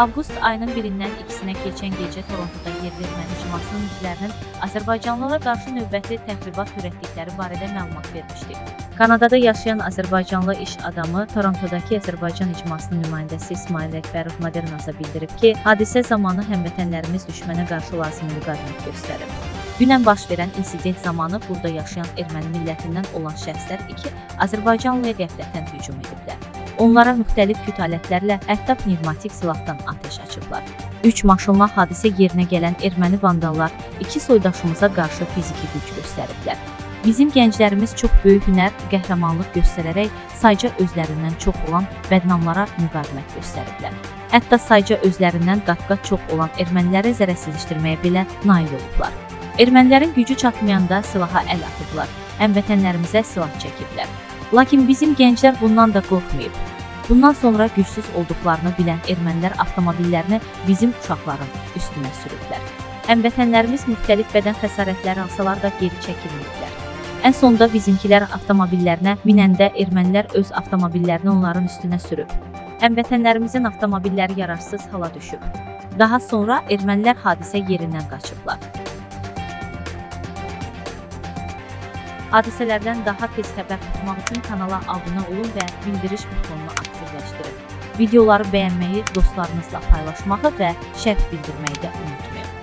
Avqust ayının 1-dən 2-sinə keçən gecə Torontoda yerli erməni icmasının üzvlərinin Azərbaycanlılara qarşı növbəti təxribat törətdikləri barədə məlumat vermişdik. Kanadada yaşayan Azərbaycanlı iş adamı Torontodakı Azərbaycan icmasının nümayəndəsi İsmail Əkbərov Modernasa bildirib ki, hadisə zamanı həmvətənlərimiz düşmənə qarşı lazımi müqavimət göstərib. Dünən baş verən insident zamanı burada yaşayan erməni millətindən olan şəxslər 2 Azərbaycanlıya qəflətən hücum ediblər. Onlara müxtəlif küt alətlərlə, hətta pnevmatik silahdan atəş açıblar. 3 maşınla hadisə yerinə gələn erməni vandallar 2 soydaşımıza qarşı fiziki güc göstəriblər. Bizim gənclərimiz çox böyük hünər, qəhrəmanlıq göstərərək sayca özlərindən çox olan bədnamlara müqavimət göstəriblər. Hətta sayca özlərindən qat-qat çox olan erməniləri zərərsizləşdirməyə belə nail olublar. Ermənilərin gücü çatmayanda silaha əl atıblar, həmvətənlərimizə silah çəkiblər. Lakin bizim gənclər bundan da qorxmayıb. Bundan sonra gücsüz olduqlarını bilən ermənilər avtomobillərini bizim uşaqların üstünə sürüblər. Həmvətənlərimiz müxtəlif bədən xəsarətləri alsalar da geri çəkilməyiblər. Ən sonda bizimkilər avtomobillərinə minəndə ermənilər öz avtomobillərini onların üstünə sürüb. Həmvətənlərimizin avtomobilləri yararsız hala düşüb. Daha sonra ermənilər hadisə yerindən qaçıblar. Hadisələrdən daha tez xəbər tutmaq üçün kanala abunə olun və bildiriş butonunu aktivləşdirin. Videoları bəyənməyi, dostlarınızla paylaşmağı və şərh bildirməyi də unutmayın.